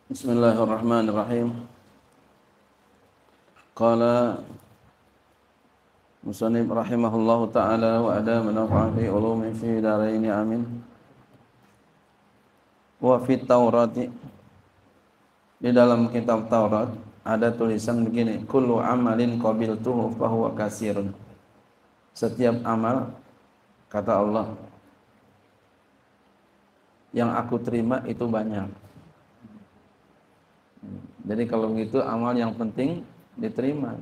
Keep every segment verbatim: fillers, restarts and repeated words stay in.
Bismillahirrahmanirrahim. Qala musannif rahimahullahu ta'ala wa adama nafa'a fi ulumi fi daraini amin. Wa fi Taurati, di dalam kitab Taurat ada tulisan begini, kullu amalin qabiltuhu fahuwa kasirun. Setiap amal, kata Allah, yang aku terima itu banyak. Jadi kalau begitu amal yang penting diterima.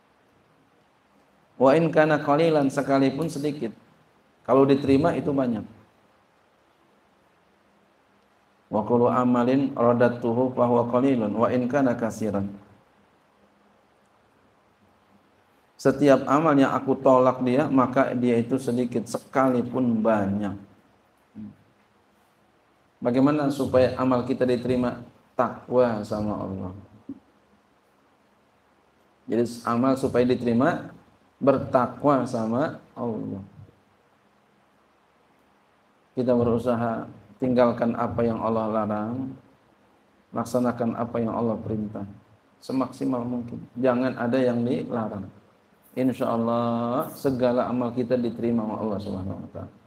Wa in kana qalilan, sekalipun sedikit, kalau diterima itu banyak. Wa kullu amalin radatuhu fa huwa qalilun wa in kana katsiran. Setiap amal yang aku tolak dia, maka dia itu sedikit sekalipun banyak. Bagaimana supaya amal kita diterima? Takwa sama Allah. Jadi amal supaya diterima, bertakwa sama Allah. Kita berusaha tinggalkan apa yang Allah larang, laksanakan apa yang Allah perintah semaksimal mungkin. Jangan ada yang dilarang. Insya Allah segala amal kita diterima oleh Allah Subhanahu Wa Taala.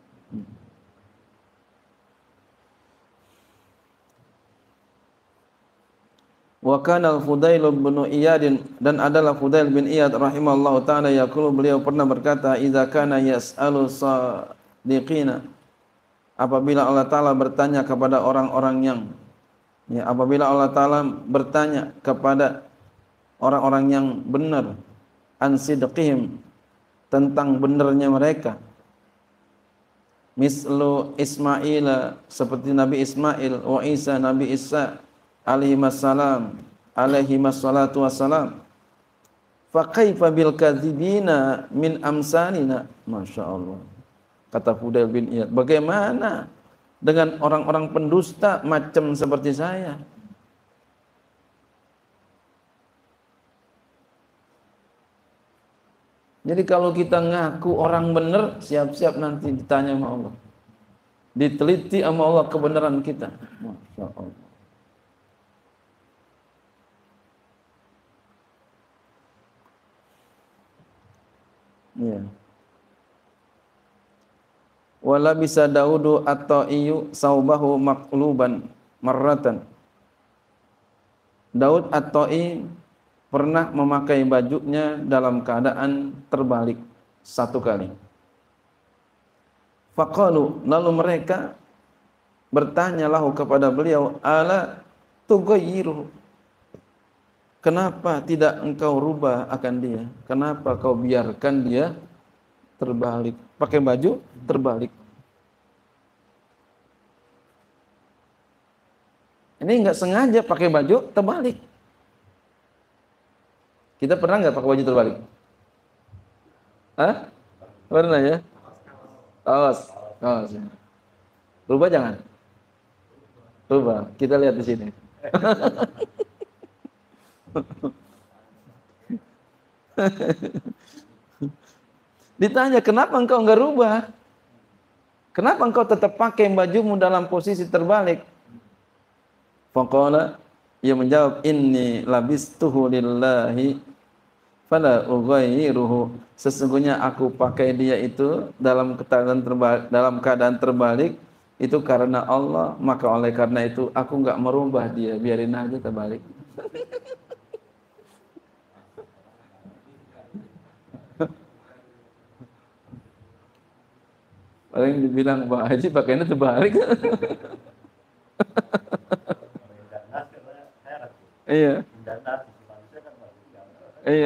Wa kana al-Fudail bin Iyad, dan adalah Fudail bin Iyad rahimallahu taala yaqulu, beliau pernah berkata, idza kana yas'alu sadiqina, apabila Allah taala bertanya kepada orang-orang yang ya apabila Allah taala bertanya kepada orang-orang yang benar, an sidqihim, tentang benarnya mereka, mislu Ismail, seperti Nabi Ismail, wa Isa, Nabi Isa alaihi wassalam, alaihi wassalatu wassalam, fa kaifa bil kadzibina min amsalina. Masya Allah, kata Fudail bin Iyad, bagaimana dengan orang-orang pendusta macam seperti saya? Jadi kalau kita ngaku orang benar, siap-siap nanti ditanya sama Allah, diteliti sama Allah kebenaran kita. Masya Allah. Ya. Wala bisa Daudu at-Ta'iyu saubahu maqluban marratan. Daud at-Ta'i pernah memakai bajunya dalam keadaan terbalik satu kali. Faqalu, lalu mereka bertanya lahu kepada beliau, ala tughayyiru, kenapa tidak engkau rubah akan dia? Kenapa kau biarkan dia terbalik? Pakai baju terbalik. Ini enggak sengaja pakai baju terbalik. Kita pernah enggak pakai baju terbalik? Hah? Pernah ya? Awas, awas. Rubah jangan. Rubah. Kita lihat di sini. Ditanya, kenapa engkau enggak rubah? Kenapa engkau tetap pakai bajumu dalam posisi terbalik? Faqala, ia menjawab, inni labistuhu lillahi fala ughayyiruhu. Sesungguhnya aku pakai dia itu dalam keadaan terbalik, dalam keadaan terbalik itu karena Allah, maka oleh karena itu aku enggak merubah dia, biarin aja terbalik. Paling dibilang, Pak Haji pakainya terbalik. Iya. Iya.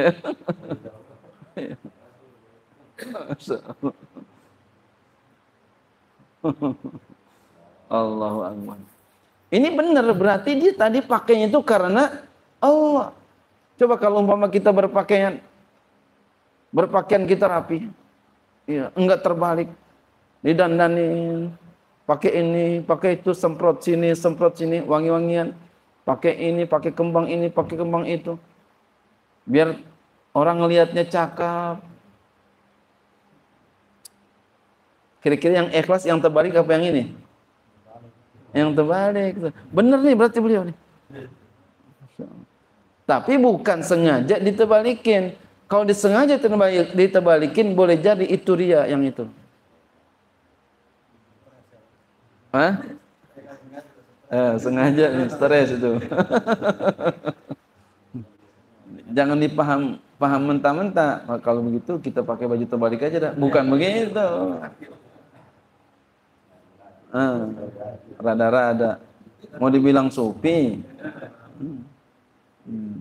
Allahu Akbar. Ini benar, berarti dia tadi pakainya itu karena Allah. Coba kalau umpama kita berpakaian, berpakaian kita rapi, iya, enggak terbalik, didandanin, pakai ini, pakai itu, semprot sini, semprot sini, wangi-wangian, pakai ini, pakai kembang ini, pakai kembang itu, biar orang ngelihatnya cakep. Kira-kira yang ikhlas, yang terbalik apa yang ini? Yang terbalik. Bener nih berarti beliau nih. Tapi bukan sengaja ditebalikin. Kalau disengaja ditebalik- ditebalikin, boleh jadi itu ria yang itu. Hah? Eh, sengaja nih, stres itu. Jangan dipaham paham mentah-mentah. Nah, kalau begitu kita pakai baju terbalik aja dah. Bukan begitu. Ah, rada-rada. Mau dibilang sufi. Hmm.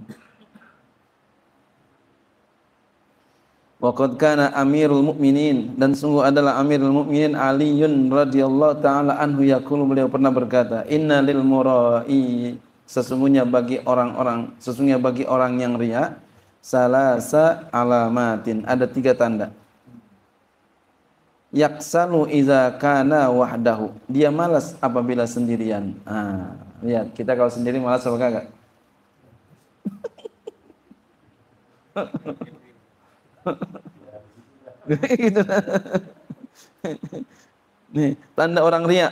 Waqad kana Amirul Mukminin, dan sungguh adalah Amirul Mukminin Aliun radhiyallahu taala anhu yaqulu, beliau pernah berkata, "Inna lil mura'i," sesungguhnya bagi orang-orang, sesungguhnya bagi orang yang riya, salasa alamatin, ada tiga tanda. Yaksalu idza kana wahdahu, dia malas apabila sendirian. Ah, lihat, kita kalau sendiri malas apa kagak? Gitu. Nih, tanda orang riya.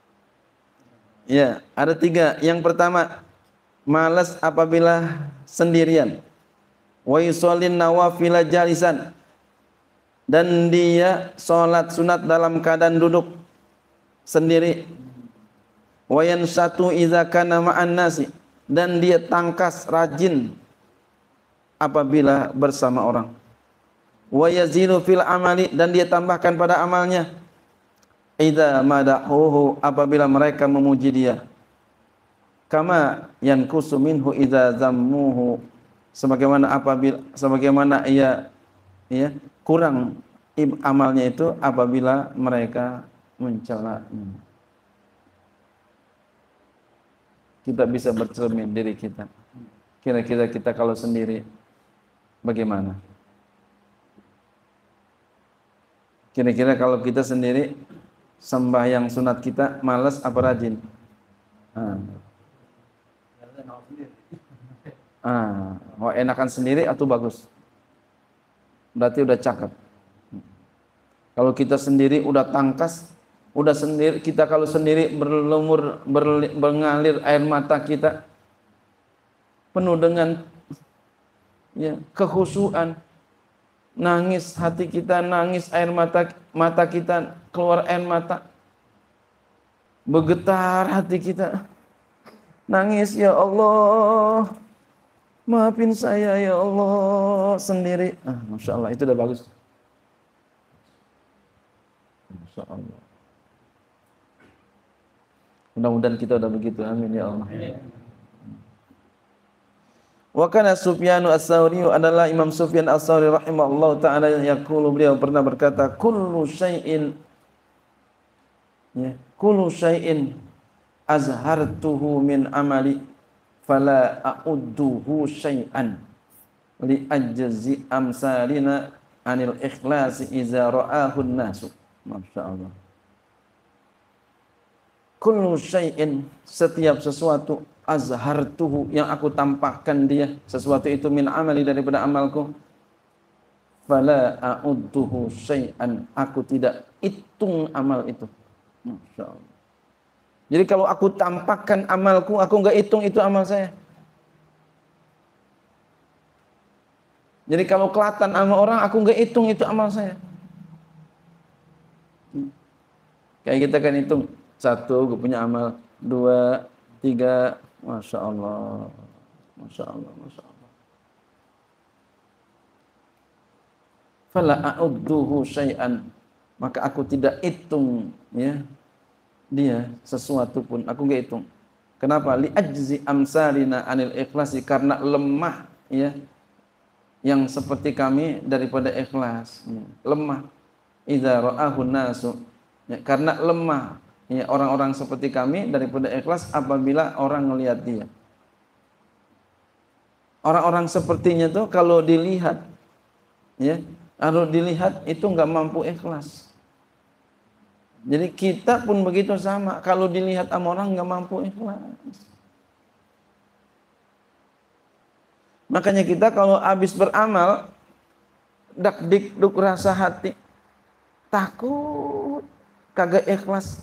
Ya, ada tiga. Yang pertama, malas apabila sendirian. Wa yusallin nawafila jalisan, dan dia sholat sunat dalam keadaan duduk sendiri. Wa yansatu idza kana ma'an nasi, dan dia tangkas rajin apabila bersama orang. Wa yazilu fil amali, dan dia tambahkan pada amalnya. Idza madahuhu, apabila mereka memuji dia. Kama yankusu minhu idza zammuhu, sebagaimana apabila sebagaimana ia ya kurang amalnya itu apabila mereka mencela. Kita bisa bercermin diri kita. Kira-kira kita kalau sendiri bagaimana? Kira-kira kalau kita sendiri sembahyang sunat kita malas apa rajin? Ah. Ah, mau enakan sendiri atau bagus? Berarti udah cakep. Kalau kita sendiri udah tangkas, udah sendiri, kita kalau sendiri berlumur ber, mengalir air mata kita penuh dengan ya kekhusyuan. Nangis hati kita, nangis air mata mata kita keluar air mata. Bergetar hati kita. Nangis, ya Allah, maafin saya ya Allah, sendiri. Ah, Masya Allah, itu udah bagus. Masya Allah. Mudah-mudahan kita udah begitu, amin ya Allah. Wa kana Sufyanu Ats-Tsauri, adalah Imam Sufyan Ats-Tsauri rahimahullah taala, yaqulu, beliau pernah berkata, kullu syai'in ya, kullu syai'in azhartuhu min amali fala a'udduhu syai'an li ajzi amsalina anil ikhlasi iza ra'ahu an-nasu. Masyaallah. Kullu syai'in, setiap sesuatu, azhartuhu, yang aku tampakkan dia, sesuatu itu, min amali, daripada amalku, fala a'udduhu syai'an, aku tidak hitung amal itu. Masyaallah. Jadi kalau aku tampakkan amalku, aku enggak hitung itu amal saya. Jadi kalau kelihatan sama orang, aku enggak hitung itu amal saya. Kayak kita kan hitung, satu, gue punya amal, dua, tiga, Masya Allah, Masya Allah, Masya Allah. Fala a'udduhu syai'an, maka aku tidak hitung ya dia sesuatu pun, aku enggak hitung. Kenapa? Li ajzi amsalina anil ikhlasi, karena lemah ya yang seperti kami daripada ikhlas. Ya. Lemah. Idza ra'ahu nasu, ya, karena lemah ya orang-orang seperti kami daripada ikhlas apabila orang melihat dia. Orang-orang sepertinya tuh kalau dilihat ya, kalau dilihat itu enggak mampu ikhlas. Jadi kita pun begitu sama, kalau dilihat sama orang enggak mampu ikhlas. Makanya kita kalau habis beramal, dak dikduk rasa hati, takut kagak ikhlas.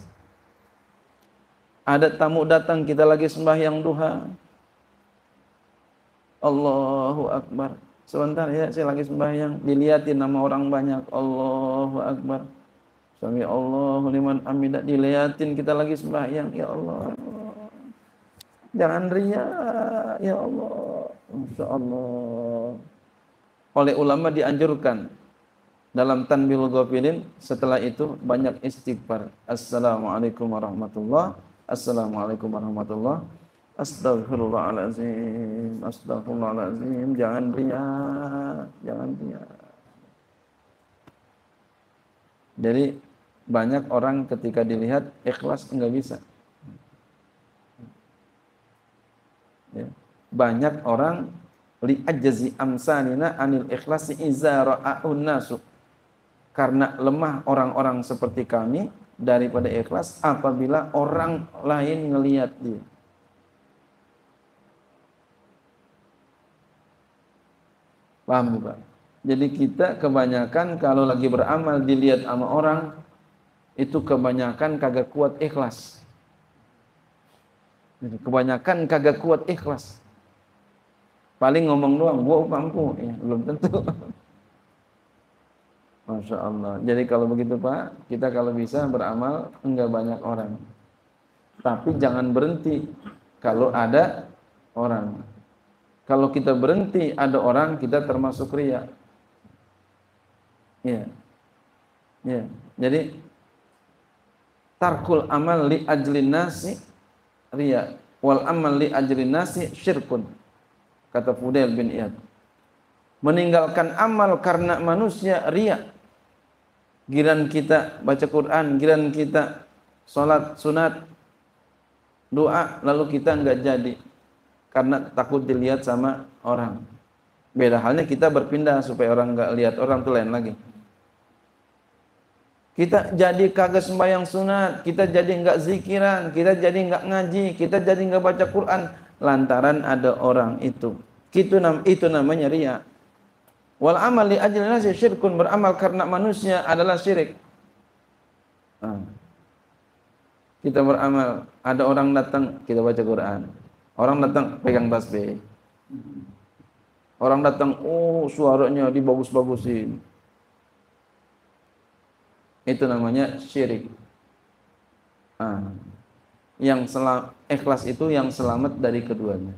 Ada tamu datang, kita lagi sembahyang duha, Allahu Akbar. Sebentar ya, saya lagi sembahyang, dilihatin nama orang banyak. Allahu Akbar. Sami Allahu liman hamidah, dilihatin kita lagi sembahyang. Ya Allah. Jangan riya, ya Allah. Insyaallah. Oleh ulama dianjurkan dalam tanbihul ghafilin, setelah itu banyak istighfar. Assalamualaikum warahmatullah. Assalamualaikum warahmatullah. Astagfirullahaladzim. Astagfirullahaladzim. Jangan riya, jangan riya. Jadi banyak orang ketika dilihat ikhlas enggak bisa. Ya. Banyak orang li ajzi amsalina anil ikhlasi iza ra'ahun nasu, karena lemah orang-orang seperti kami daripada ikhlas apabila orang lain ngelihat dia. Paham Pak? Jadi kita kebanyakan kalau lagi beramal dilihat sama orang, itu kebanyakan kagak kuat ikhlas. Kebanyakan kagak kuat ikhlas. Paling ngomong doang, gua mampu, ya, belum tentu. Masya Allah. Jadi kalau begitu Pak, kita kalau bisa beramal enggak banyak orang. Tapi jangan berhenti kalau ada orang. Kalau kita berhenti ada orang, kita termasuk riya. Ya. Ya. Jadi tarkul amal li ajlin nasi riya, wal amal li ajlin nasi syirkun, kata Fudail bin Iyad. Meninggalkan amal karena manusia riya. Giran kita baca Quran, giran kita salat sunat, doa, lalu kita enggak jadi karena takut dilihat sama orang. Beda halnya kita berpindah supaya orang enggak lihat orang, itu lain lagi. Kita jadi kagak sembahyang sunat, kita jadi enggak zikiran, kita jadi enggak ngaji, kita jadi enggak baca Quran lantaran ada orang itu. Itu nam itu namanya riya. Wal amal li ajli nasi syirkun, beramal karena manusia adalah syirik. Nah, kita beramal, ada orang datang, kita baca Quran. Orang datang pegang tasbih. Orang datang, oh suaranya dibagus-bagusin. Itu namanya syirik. Nah, yang selam, ikhlas itu yang selamat dari keduanya.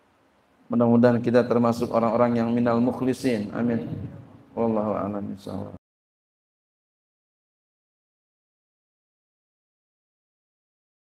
Mudah-mudahan kita termasuk orang-orang yang minal mukhlisin. Amin. Wallahu a'lam bishawab.